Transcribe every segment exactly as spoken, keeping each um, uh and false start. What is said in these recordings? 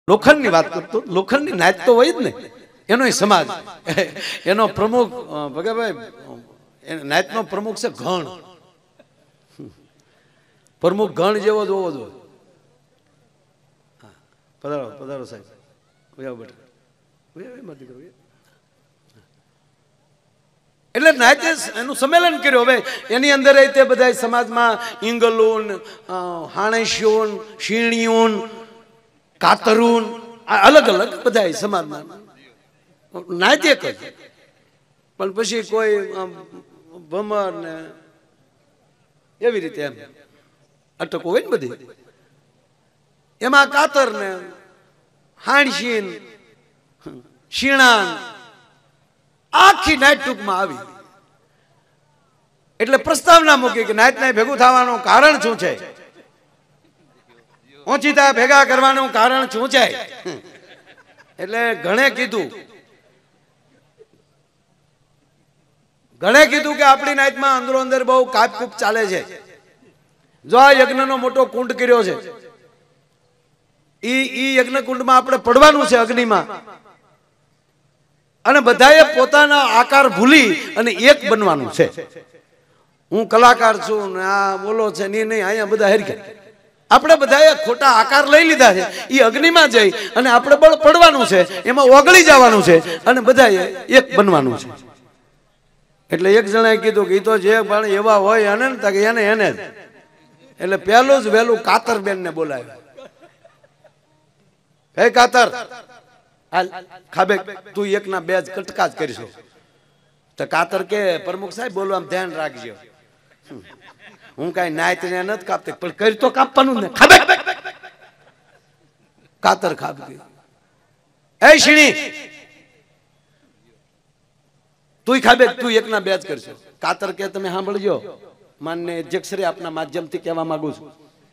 લોખંડની વાત કરતો, લોખંડની નાચ તો હોય જ ને, એનો સમાજ, એનો પ્રમુખ ભગાભાઈ નાચનો પ્રમુખ છે ગણ, પ્રમુખ ગણ જેવો જ હોવો જોઈએ. પધારો પધારો સાહેબ, બેટા. એટલે નાચે એનું સંમેલન કર્યું. હવે એની અંદર તે બધા સમાજમાં ઇંગલુન, હાણેશ્યોન, શીણીઓન, કાતરૂન, અલગ અલગ બધા સમાજમાં નાચે કરે. પણ પછી કોઈ ભમર ને એવી રીતે એમ અટકો હોય ને બધી, એમાં કાતર ને હાણશીન શીણાન આખી નાચ ટૂંકમાં આવી. એટલે પ્રસ્તાવના મૂકી કે નાચ ને ભેગું થવાનું કારણ શું છે, ઓછીતા ભેગા કરવાનું કારણ શું છે. એટલે ઘણે કીધું ઘણે કીધું કે આપણી નાચમાં અંદરો અંદર બહુ કાપકૂપ ચાલે છે. જો આ યજ્ઞનો મોટો કુંડ કર્યો છે, ઈ ઈ યજ્ઞ કુંડમાં આપણે પડવાનું છે અગ્નિમાં, અને બધાએ પોતાના આકાર ભૂલી અને એક બનવાનું છે. હું કલાકાર છું ને આ બોલો છે નહીં નહીં, અહીંયા બધા હેરખે આપણે બધાએ ખોટા આકાર લઈ લીધા છે. એ અગ્નિમાં જઈ અને આપણે બળ પડવાનું છે, એમાં ઓગળી જવાનું છે અને બધાએ એક બનવાનું છે. એટલે એક જણાએ કીધું કે એ તો જે પણ એવા હોય એને ને એને એને જ. એટલે પહેલું જ વહેલું કાતર બેન ને બોલાવ્યું. હે કાતર, ખાબે તું એક ના બે જ કટકા જ કરીશું. તો કાતર કે પ્રમુખ સાહેબ બોલવા ધ્યાન રાખજો, હું કઈ નાચ ને નથી કાપતી, પણ કરી તો કાપવાનું ને. ખાબે કાતર ખાબી. એ શીણી તું ખાબે, તું એક ના બે જ કરશો. કાતર કે તમે સાંભળજો, માનને અધ્યક્ષરે આપના માધ્યમથી કહેવા માંગુ છું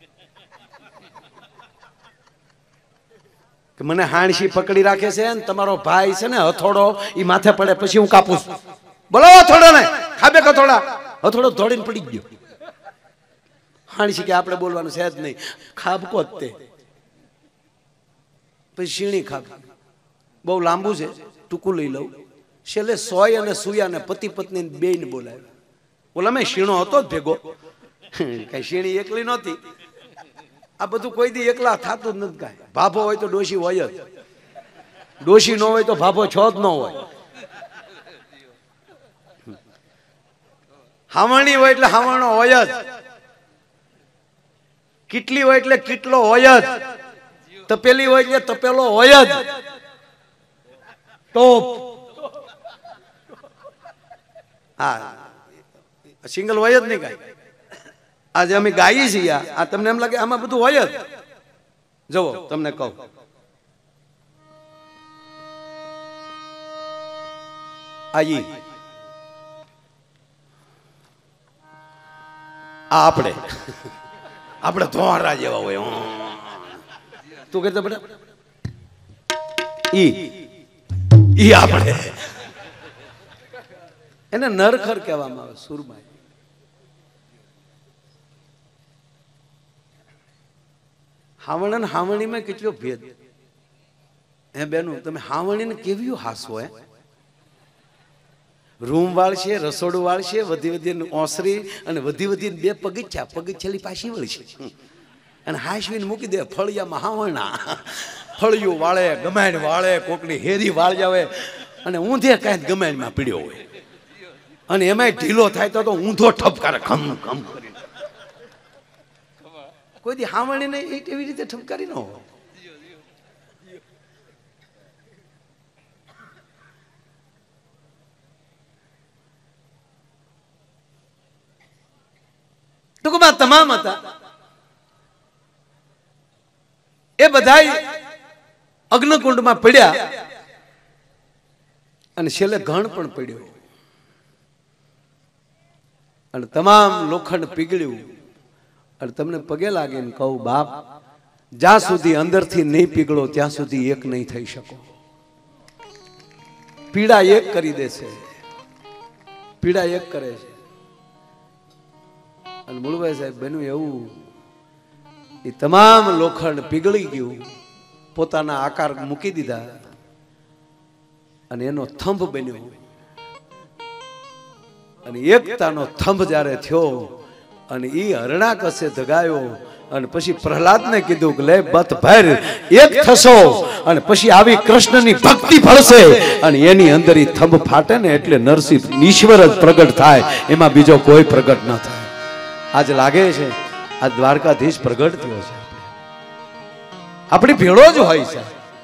કે મને હાણશી પકડી રાખે છે ને તમારો ભાઈ છે ને હથોડો ઈ માથે પડે પછી હું કાપું છું. બોલો હથોડો ને, ખાબે હથોડા, હથોડો દોડીને પડી ગયો. હાણશી કે આપણે બોલવાનું છે જ નહીં, ખાબકો જ તે. પછી શીણી ખાબ, બહુ લાંબુ છે, ટૂંકું લઈ લઉં. છેલ્લે સોય અને સુયા ને પતિ પત્ની બે ને બોલાવ્યા. બોલા મેં શીણો હતો જ ભેગો, કઈ શીણી એકલી નહોતી. આ બધું કોઈ દી એકલા થતું જ નથી. કાંઈ ભાભો હોય તો ડોશી હોય જ, ડોશી ન હોય તો ભાભો છો જ ન હોય. હાવણી હોય એટલે હાવણો હોય જ, કેટલી હોય એટલે કેટલો હોય જ, તપેલી હોય એટલે તપેલો હોય જ. ટોપ હા સિંગલ હોય જ નહીં કાંઈ. આજે અમે ગાઈએ છીએ, આ તમને એમ લાગે આમાં બધું હોય જ. જુઓ તમને કહું, આ ઈ આ આપણે આપણે ધોરા જેવા હોય. તું કહેતો બેટા ઈ ઈ આપણે એને નરખર કહેવામાં આવે. સુરમાઈ હાવણ હાવણીમાં કેટલો ભેદ હે બેનું. તમે હાવણીને કેવી હાસવો હે, રૂમ વાળશે, રસોડું વાળશે, વધી વધી ઓસરી અને વધી વધી બે પગથિયા, પગથિયાલી પાછી વળશે અને હાસવીને મૂકી દે ફળિયામાં. હાવણા ફળિયું વાળે, ગમાણ વાળે, કોકની હેરી વાળી આવે અને ઊંધે કાંઈ ગમાણમાં પીડ્યો હોય અને એમાંય ઢીલો થાય તો ઊંધો ઠપકારે ખમ ખમ કરી. કોઈ દી હાવણીને એવી રીતે ઠપકારી ન હોય. ટૂંકમાં તમામ હતા એ બધા અગ્નિકુંડમાં પડ્યા અને છેલ્લે ઘણ પણ પડ્યો અને તમામ લોખંડ પીગળ્યું. અને તમને પગે લાગે ને કહું, બાપ જ્યાં સુધી અંદરથી નહીં પીગળો ત્યાં સુધી એક નહીં થઈ શકો. પીડા એક કરી દે છે, પીડા એક કરે છે. અને મૂળભાઈ સાહેબ બન્યું એવું, એ તમામ લોખંડ પીગળી ગયું, પોતાના આકાર મૂકી દીધા અને એનો થંભ બન્યો અને એકતાનો થંભ જ્યારે થયો અને એ હરણાકશે ધગાયો અને પછી પ્રહલાદને કીધું કે લે બત ભર એક થશો અને પછી આવી કૃષ્ણની ભક્તિ ફળશે અને એની અંદર એ થંભ ફાટે ને એટલે નરસિંહ ઈશ્વર જ પ્રગટ થાય, એમાં બીજો કોઈ પ્રગટ ન થાય. આજ લાગે છે આ દ્વારકાધીશ પ્રગટ થયો છે, આપણી ભેળો જ હોય છે.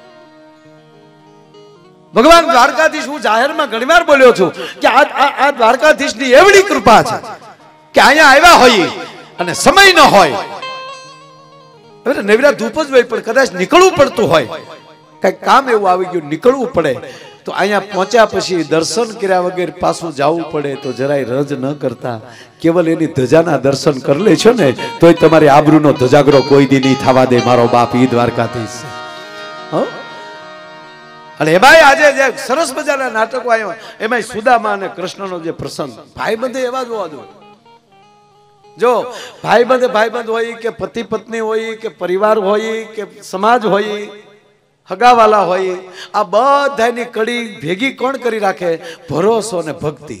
ભગવાન દ્વારકાધીશ, હું જાહેરમાં ઘણીવાર બોલ્યો છું કે આ આ દ્વારકાધીશની એવડી કૃપા છે કે અહીંયા આવ્યા હોય અને સમય ન હોય, હવે નવરા ધૂપ જ હોય પણ કદાચ નીકળવું પડતું હોય, કઈક કામ એવું આવી ગયું નીકળવું પડે તો અહીંયા પહોંચ્યા પછી દર્શન કર્યા વગર પાછું જવું પડે તો જરાય રજ ન કરતા કેવલ એની ધજાના દર્શન કરી લે છો ને તોય તમારી આબરૂનો ધજાગરો કોઈ દી નહીં થવા દે મારો બાપ. ઈ દ્વારકાધીશ છે. અને એમાં આજે જે સરસ મજાના નાટકો આવ્યા એમાં સુદામા અને કૃષ્ણનો જે પ્રસંગ, ભાઈબંધે એવા જોવા દો. જો ભાઈબંધ ભાઈબંધ હોય કે પતિ પત્ની હોય કે પરિવાર હોય કે સમાજ હોય, હગાવાલા હોય, આ બધાની કડી ભેગી કોણ કરી રાખે? ભરોસો ને ભક્તિ.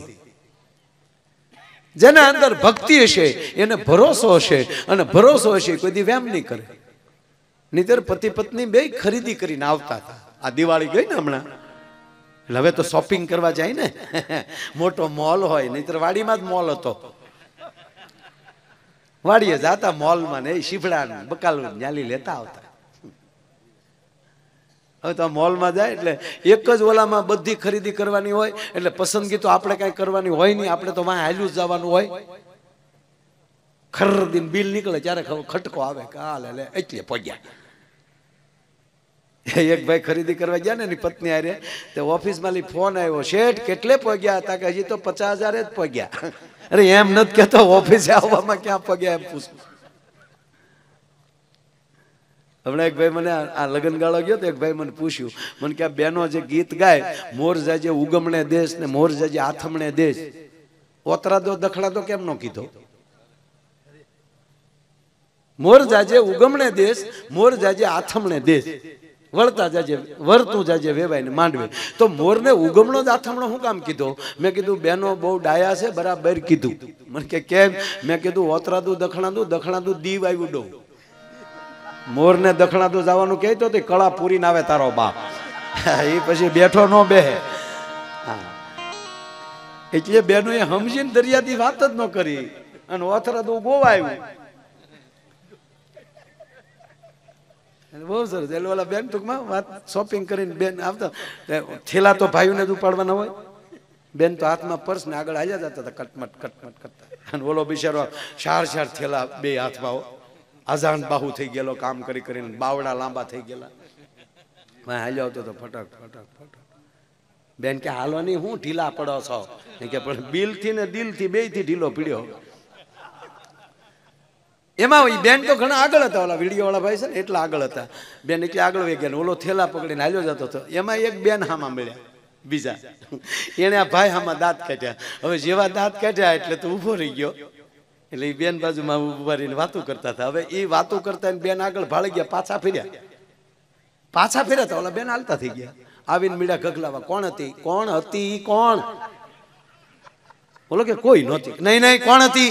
જેના અંદર ભક્તિ હશે એને ભરોસો હશે અને ભરોસો હશે કોઈ દી વેમ નહીં કરે. નહીતર પતિ પત્ની બે ખરીદી કરીને આવતા હતા. આ દિવાળી ગઈ ને હમણાં, એટલે હવે તો શોપિંગ કરવા જાય ને, મોટો મોલ હોય, નહીતર વાડીમાં જ મોલ હતો. વાડીએ જાતા મોલમાં ને શીફડા બકાલ ન્યાલી લેતા આવતા. હવે તો મોલમાં જાય એટલે એક જ ઓલામાં બધી ખરીદી કરવાની હોય એટલે પસંદગી તો આપણે કઈ કરવાની હોય નહીં, આપણે તો વાં હાલ્યું જ જવાનું હોય. ખરીદીને બિલ નીકળે ત્યારે ખટકો આવે કે આ લે લે એટલે પગ્યા. એક ભાઈ ખરીદી કરવા ગયા ને એની પત્ની આરે તે ઓફિસમાં ફોન આવ્યો, શેઠ કેટલે પગ્યા હતા? કે હજી તો પચાસ હજાર જ પગ્યા. અરે એમ નથી કેતો, ઓફિસે આવવામાં ક્યાં પગ્યા એમ પૂછું. હમણાં એક ભાઈ મને આ લગ્ન ગાળો ગયો તો એક ભાઈ મને પૂછ્યું, મને કે આ બેનો જે ગીત ગાય મોર જાજે ઉગમણે દેશ ને મોર જાજે આથમણે દેશ, ઓતરા દો દખડા દો કેમ નો કીધો? મોર જાજે ઉગમણે દેશ મોર જાજે આથમણે દેશ, વળતા જાજે વરતું જાજે વેવાય ને માંડવે. તો મોર ને ઉગમણો જ આથમણો શું કામ કીધો? મેં કીધું બેનો બહુ ડાયા છે, બરાબર કીધું. મને કે કેમ? મેં કીધું ઓતરા દુ દખણા દુ દખણા દુ દીવ આવ્યું ડો. મોર ને દખણા દુ જવાનું કહેતો તો કળા પૂરી ના આવે તારો બાપ, એ પછી બેઠો નો બેહે. એટલે બેનો એ સમજીને દરિયાથી વાત જ ન કરી અને ઓથરા દુ ગોવા આવ્યું. બહુ સરસ. એટલે ઓલા બેન ટૂંકમાં વાત શોપિંગ કરીને બેન આવતા, થેલા તો ભાઈઓને જ ઉપાડવાના હોય, બેન તો હાથમાં પર્સ ને આગળ આવ્યા જતા હતા કટમટ કટમટ કરતા. અને ઓલો બિચારો ચાર ચાર થેલા બે હાથમાં, આઝાન બાહુ થઈ ગયેલો કામ કરી કરીને, બાવડા લાંબા થઈ ગયેલા, હાલ્યો આવતો તો ફટાક ફટાક ફટાક. બેન કે હાલવાની હું ઢીલા પડો છો? કે પણ બિલ થી ને દિલ થી બે થી ઢીલો પીડ્યો. એમાં બેન તો ઘણા આગળ હતા, ઓલા વિડીયો વાળા ભાઈ છે ને એટલા આગળ હતા. બેન એટલે આગળ વહી ગયા, ઓલો થેલા પકડીને હાલ્યો જતો હતો. એમાં એક બેન હામાં મળ્યા બીજા, એને આ ભાઈ હામાં દાંત કાઢ્યા. હવે જેવા દાંત કાઢ્યા એટલે તો ઉભો રહી ગયો, એટલે એ બેન બાજુમાં ઉભા રહીને વાતો કરતા હતા. હવે એ વાતો કરતા બેન આગળ ભાળી ગયા, પાછા ફેર્યા પાછા ફેર્યા હતા, ઓલા બેન હાલતા થઈ ગયા. આવીને મીડા ગગલાવા, કોણ હતી કોણ હતી કોણ? બોલો કે કોઈ નહોતી. નહીં નહીં કોણ હતી?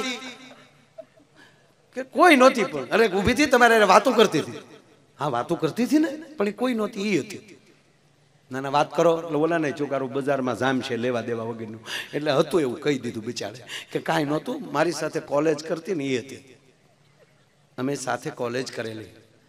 કે કોઈ નહોતી. પણ અરે ઊભી થી તમારે વાતો કરતી હતી. હા વાતો કરતી હતી ને, પણ એ કોઈ નહોતી, એ હતી. ના ના વાત કરો એટલે ઓલા નહીં ચોકારું બજારમાં જામ છે લેવા દેવા વગરનું, એટલે હતું એવું કહી દીધું બિચારે કે કાંઈ નહોતું. મારી સાથે કોલેજ કરતી ને એ હતી, અમે સાથે કોલેજ કરેલી.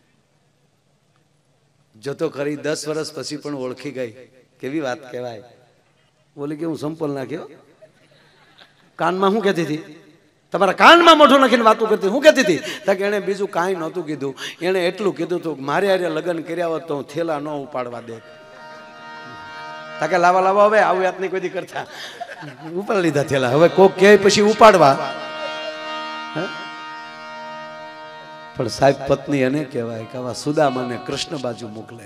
જતો ખરી દસ વર્ષ પછી પણ ઓળખી ગઈ. કેવી વાત કહેવાય. બોલી કે હું સંપલ નાખ્યો કાનમાં. શું કહેતી હતી? તમારા કાનમાં મોઢું નાખીને વાતો કરતી. શું કહેતી હતી? કે એને બીજું કાંઈ નહોતું કીધું, એને એટલું કીધું હતું મારે હારે લગ્ન કર્યા હોત તો હું થેલા ન ઉપાડવા દે. તાકે લાવા લાવા હવે આવું વાત નહીં કોઈ દી કરતા, ઉપાડી લીધા થેલા. હવે કોક કહે પછી ઉપાડવા. પણ સાહેબ પત્ની એને કહેવાય કે આવા સુદામાને કૃષ્ણ બાજુ મોકલે.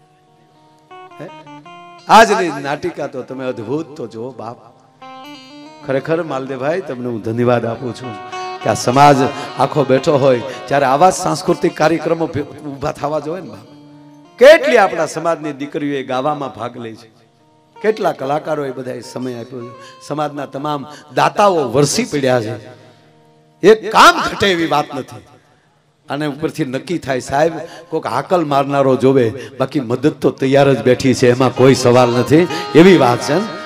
આજની નાટિકા તો તમે અદ્ભુત તો જો બાપ. ખરેખર માલદેવભાઈ તમને હું ધન્યવાદ આપું છું કે આ સમાજ આખો બેઠો હોય ત્યારે આવા સાંસ્કૃતિક કાર્યક્રમો ઊભા થવા જોઈએ ને બાપ. કેટલી આપણા સમાજની દીકરીઓએ ગાવામાં ભાગ લે છે, કેટલા કલાકારોએ બધાએ સમય આપ્યો છે, સમાજના તમામ દાતાઓ વરસી પડ્યા છે, એક કામ ઘટે એવી વાત નથી. અને ઉપરથી નક્કી થાય સાહેબ કોઈક હાકલ મારનારો જોવે, બાકી મદદ તો તૈયાર જ બેઠી છે, એમાં કોઈ સવાલ નથી, એવી વાત છે.